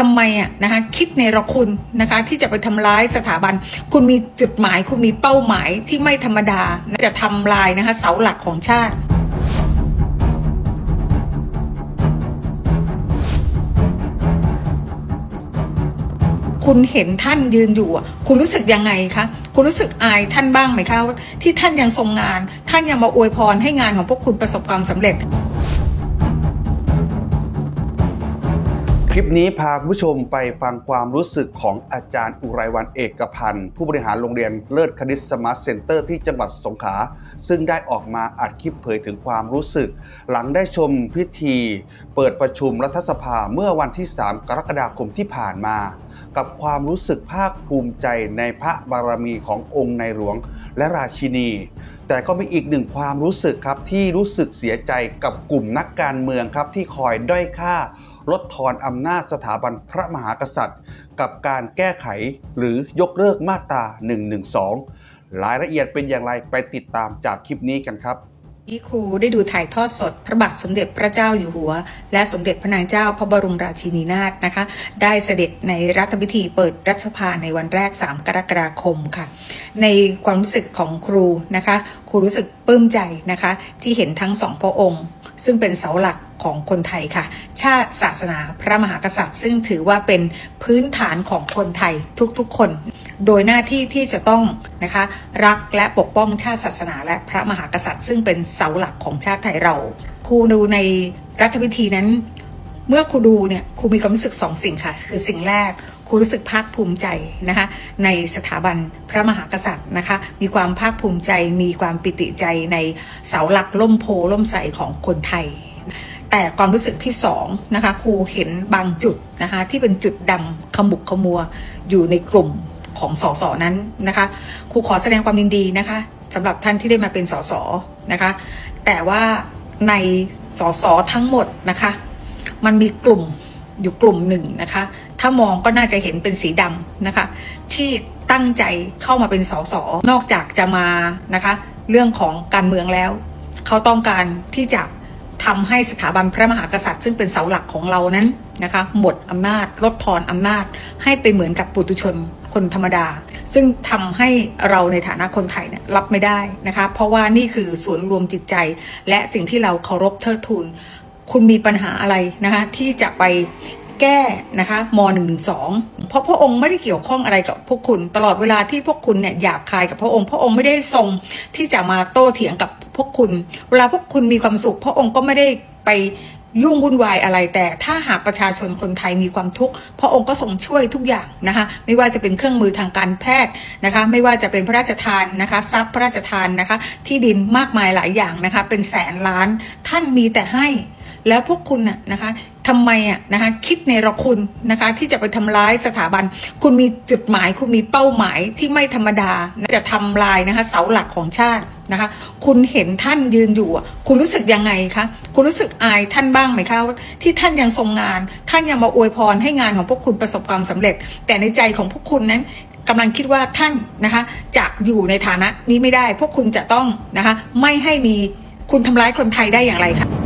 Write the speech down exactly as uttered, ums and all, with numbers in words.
ทำไมอ่ะนะคะคิดในระคุณนะคะที่จะไปทำร้ายสถาบันคุณมีจุดหมายคุณมีเป้าหมายที่ไม่ธรรมดาจะทำลายนะคะเสาหลักของชาติคุณเห็นท่านยืนอยู่คุณรู้สึกยังไงคะคุณรู้สึกอายท่านบ้างไหมคะที่ท่านยังทรงงานท่านยังมาอวยพรให้งานของพวกคุณประสบความสำเร็จคลิปนี้พาคุณผู้ชมไปฟังความรู้สึกของอาจารย์อุไรวรรณเอกพันธ์ผู้บริหารโรงเรียนเลิศคณิตสมาร์ทเซ็นเตอร์ที่จังหวัดสงขลาซึ่งได้ออกมาอัดคลิปเผยถึงความรู้สึกหลังได้ชมพิธีเปิดประชุมรัฐสภาเมื่อวันที่สามกรกฎาคมที่ผ่านมากับความรู้สึกภาคภูมิใจในพระบารมีขององค์ในหลวงและราชินีแต่ก็มีอีกหนึ่งความรู้สึกครับที่รู้สึกเสียใจกับกลุ่มนักการเมืองครับที่คอยด้อยค่าลดทอนอำนาจสถาบันพระมหากษัตริย์กับการแก้ไขหรือยกเลิกมาตราหนึ่งหนึ่งสองรายละเอียดเป็นอย่างไรไปติดตามจากคลิปนี้กันครับที่ครูได้ดูถ่ายทอดสดพระบาทสมเด็จพระเจ้าอยู่หัวและสมเด็จพระนางเจ้าพระบรมราชินีนาถนะคะได้เสด็จในรัฐพิธีเปิดรัฐสภาในวันแรกสามกรกฎาคมค่ะในความรู้สึกของครูนะคะครูรู้สึกปลื้มใจนะคะที่เห็นทั้งสองพระองค์ซึ่งเป็นเสาหลักของคนไทยค่ะชาติศาสนาพระมหากษัตริย์ซึ่งถือว่าเป็นพื้นฐานของคนไทยทุกๆคนโดยหน้าที่ที่จะต้องนะคะรักและปกป้องชาติศาสนาและพระมหากษัตริย์ซึ่งเป็นเสาหลักของชาติไทยเราครูดูในรัฐพิธีนั้นเมื่อครูดูเนี่ยครูมีความรู้สึกสองสิ่งค่ะคือสิ่งแรกครูรู้สึกภาคภูมิใจนะคะในสถาบันพระมหากษัตริย์นะคะมีความภาคภูมิใจมีความปิติใจในเสาหลักล่มโพล่มใสของคนไทยแต่ความรู้สึกที่สองนะคะครูเห็นบางจุดนะคะที่เป็นจุดดำขมุกขมัวอยู่ในกลุ่มของสสนั้นนะคะครูขอแสดงความยินดีนะคะสำหรับท่านที่ได้มาเป็นสสนะคะแต่ว่าในสสทั้งหมดนะคะมันมีกลุ่มอยู่กลุ่มหนึ่งนะคะถ้ามองก็น่าจะเห็นเป็นสีดำนะคะที่ตั้งใจเข้ามาเป็นสสนอกจากจะมานะคะเรื่องของการเมืองแล้วเขาต้องการที่จะทำให้สถาบันพระมหากษัตริย์ซึ่งเป็นเสาหลักของเรานั้นนะคะหมดอำนาจลดทอนอำนาจให้ไปเหมือนกับปุถุชนคนธรรมดาซึ่งทำให้เราในฐานะคนไทยเนี่ยรับไม่ได้นะคะเพราะว่านี่คือศูนย์รวมจิตใจและสิ่งที่เราเคารพเทิดทูนคุณมีปัญหาอะไรนะคะที่จะไปแก้นะคะมหนึ่งหนึ่งสองเพราะพระองค์ไม่ได้เกี่ยวข้องอะไรกับพวกคุณตลอดเวลาที่พวกคุณเนี่ยหยาบคายกับพระองค์พระองค์ไม่ได้ทรงที่จะมาโต้เถียงกับพวกคุณเวลาพวกคุณมีความสุขพระองค์ก็ไม่ได้ไปยุ่งวุ่นวายอะไรแต่ถ้าหากประชาชนคนไทยมีความทุกข์พระองค์ก็ทรงช่วยทุกอย่างนะคะไม่ว่าจะเป็นเครื่องมือทางการแพทย์นะคะไม่ว่าจะเป็นพระราชทานนะคะทรัพย์พระราชทานนะคะที่ดินมากมายหลายอย่างนะคะเป็นแสนล้านท่านมีแต่ให้แล้วพวกคุณน่ะนะคะทำไมอ่ะนะคะคิดในระคุณนะคะที่จะไปทำร้ายสถาบันคุณมีจุดหมายคุณมีเป้าหมายที่ไม่ธรรมดาจะทำลายนะคะเสาหลักของชาตินะคะคุณเห็นท่านยืนอยู่คุณรู้สึกยังไงคะคุณรู้สึกอายท่านบ้างไหมคะที่ท่านยังทรงงานท่านยังมาอวยพรให้งานของพวกคุณประสบความสำเร็จแต่ในใจของพวกคุณนั้นกำลังคิดว่าท่านนะคะจะอยู่ในฐานะนี้ไม่ได้พวกคุณจะต้องนะคะไม่ให้มีคุณทำร้ายคนไทยได้อย่างไรคะ